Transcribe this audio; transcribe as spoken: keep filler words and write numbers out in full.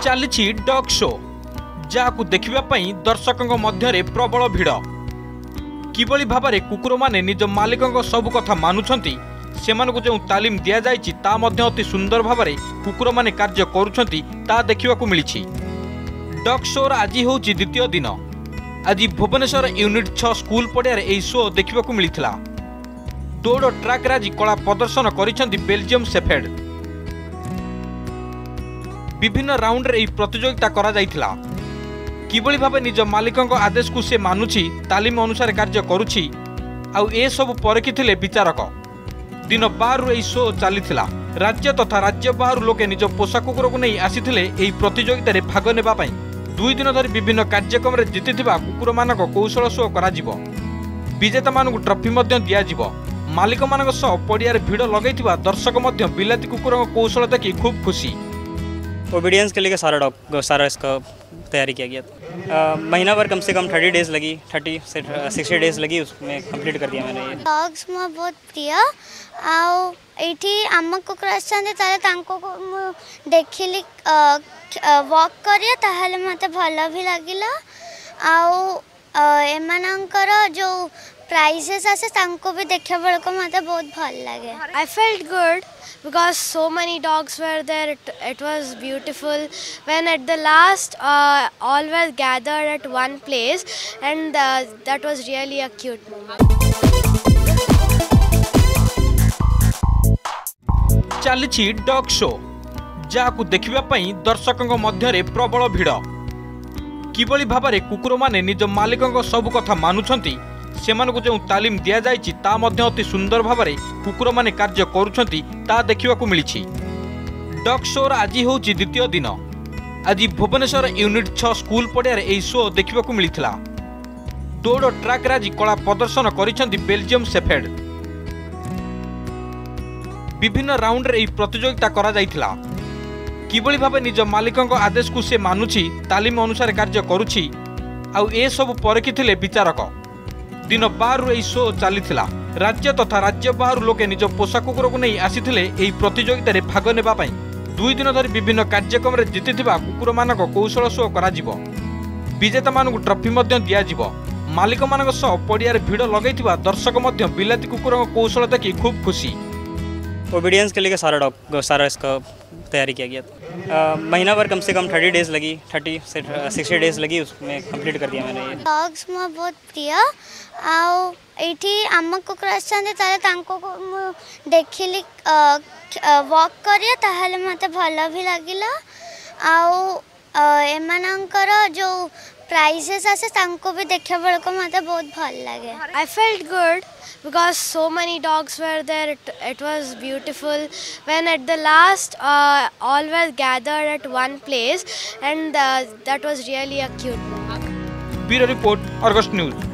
चली dog show जहाँ देखा दर्शकों मध्य प्रबल भिड़ किभली भाव में कुकुर माने निज मालिक सब कथा मानुछंती सेमानकु जो तालीम दि जाइछि ता मध्य अति सुंदर भाव में कुकुर माने कार्य करुछंती ता देखिबाकु मिलिछि। डॉग शोर आज होछि द्वितीय दिन। आज भुवनेश्वर यूनिट छह स्कूल पड़ियार एही शो देखिबाकु मिलिथिला। दौड़ ट्रैक रे आज कला प्रदर्शन करिसेंती बेल्जियम शेफर्ड। विभिन्न राउंड रे प्रतियोगिता करा जाइथिला। किभली भाव निज मालिक आदेश को से मानुछि तालीम अनुसार कार्य करुछि आउ ए सब परखिथिले विचारक। दिन बारु एही शो चलीथिला। राज्य तथा राज्य बाहर लोके निज पोषा कुकुर को नहीं आसीथिले एही प्रतियोगिता रे भाग नेबा पई। दुई दिन धरि विभिन्न कार्यक्रम रे जीतिथिबा कुकुर मानक कौशल शो करा जिवो। विजेता मानक ट्रॉफी मध्य दिया जिवो। मालिक मानक सह पड़ियार भिड़ लगैथिबा दर्शक मध्य बिलाती कुकुर कौशल देखि खूब खुशी। ओबीडियंस के लिए सारा डॉग सारा इसका तैयारी किया गया था। महीना भर कम से कम थर्टी डेज लगी थर्टी से सिक्सटी डेज लगी उसमें कंप्लीट कर दिया मैंने। डॉग्स मो बहुत प्रिय आउ एठी आम कुकुर आछन ताले तांको को देखिली वॉक करिया ताहले मते भलो भी लागिला आउ एमानकर जो प्राइजेस आसे तांको भी देखा बेलको मते बहुत भल लागे। I felt good because so many dogs were there. It, it was beautiful when at the last uh, all were gathered at one place and uh, that was really a cute moment. चली dog show जहाँ देखा दर्शकों मध्य प्रबल भिड़ किभली भाव में कुकुर माने निज मालिक सब कथा मानुछंती सेमानकु जो तालीम दि जाइछि ता मध्य अति सुंदर भाव में कुकुर माने कार्य करुछंती ता देखिबाकु मिलिछि। डॉग शोर आज होछि द्वितीय दिन। आज भुवनेश्वर यूनिट छह स्कूल पड़ियार एही शो देखिबाकु मिलिथिला। दौड़ ट्रैक रे आज कला प्रदर्शन करिसेंती बेल्जियम शेफर्ड। विभिन्न राउंड रे प्रतियोगिता करा जाइथिला। किभली भाव निज मालिक आदेश को से मानुछि तालीम अनुसार कार्य करुछि आउ ए सब परखिथिले विचारक। दिन बारु एही शो चलीथिला। राज्य तथा राज्य बाहर लोके निज पोषा कुकुर को नहीं आसीथिले एही प्रतियोगिता रे भाग नेबा पई। दुई दिन धरि विभिन्न कार्यक्रम रे जीतिथिबा कुकुर मानक कौशल शो करा जिवो। विजेता मानक ट्रॉफी मध्य दिया जिवो। मालिक मानक सह पड़ियार भिड़ लगैथिबा दर्शक मध्य बिलाती कुकुर कौशल देखि खूब खुशी। ओबीडियंस के लिए सारा डॉग सारा इसका तैयारी किया गया था। महीना भर कम से कम थर्टी डेज लगी थर्टी से सिक्सटी डेज लगी उसमें कंप्लीट कर दिया मैंने। डॉग्स मो बहुत प्रिय आउ एठी आम कुकुर आछन ताले तांको को देखिली वॉक करिया ताहले मते भलो भी लागिला आउ एमानकर जो प्राइजेस आसे तांको भी देखा बेलको मते बहुत भल लागे। I felt good because so many dogs were there. It, it was beautiful when at the last uh, all were gathered at one place and uh, that was really a cute moment. Bureau report, Argus news.